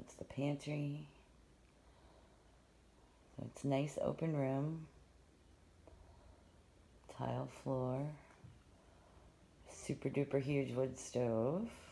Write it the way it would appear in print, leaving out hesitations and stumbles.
That's the pantry. So it's nice open room. Tile floor. Super duper huge wood stove.